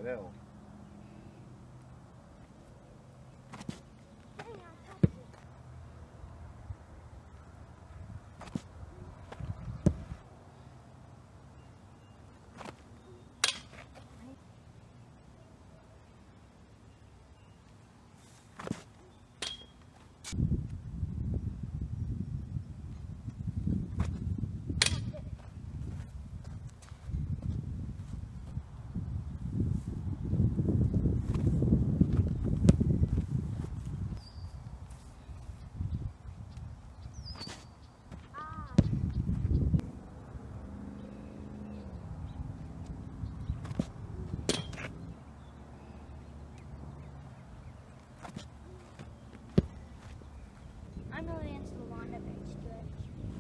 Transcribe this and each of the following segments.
L. I'm really into the Wanda big stretch.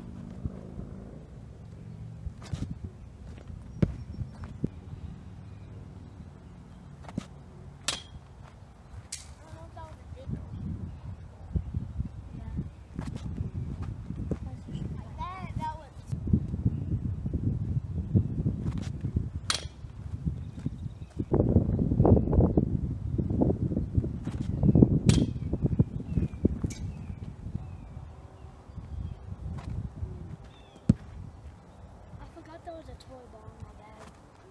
I don't know if that was a big yeah. Like that was I forgot there was a toy ball in my bag.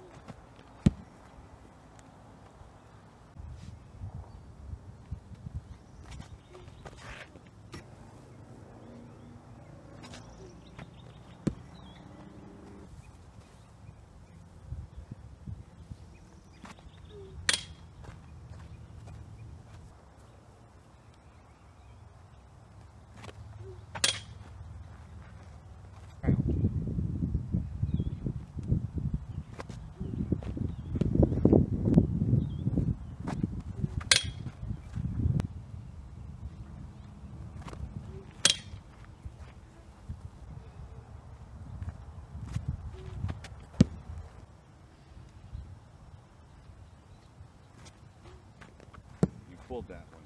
You pulled that one.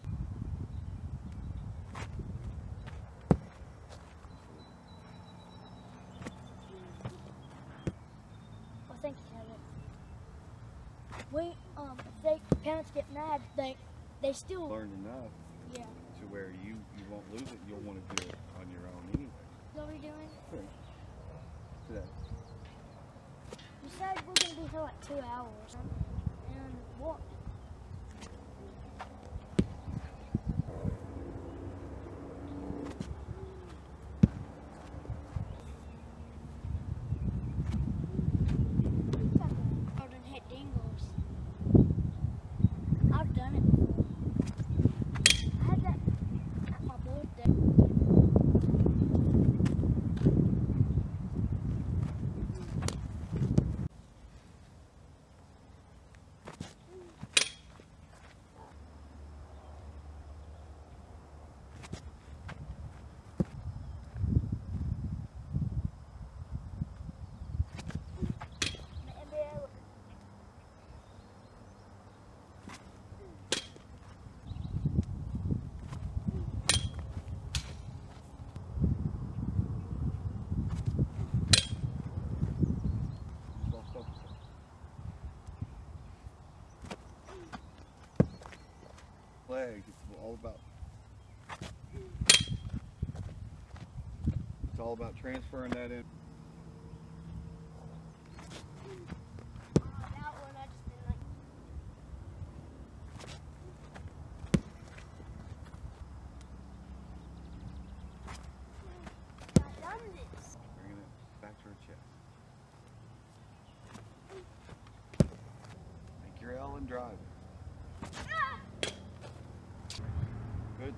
Well, thank you, Kevin. If they parents get mad, they still Learned enough yeah. to where you won't lose it. You'll want to do it on your own anyway. What are we doing? Sure. Today. You said we're gonna be here like 2 hours, and what? Golden hit dingles. I've done it before. I had that at my birthday. Flag. It's all about transferring that in. That one I just didn't like. I've done this. Bringing it back to her chest. Make your L and drive it. Good.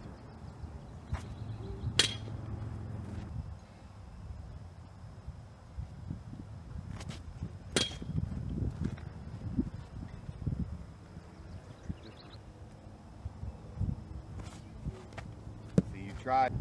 See, you tried.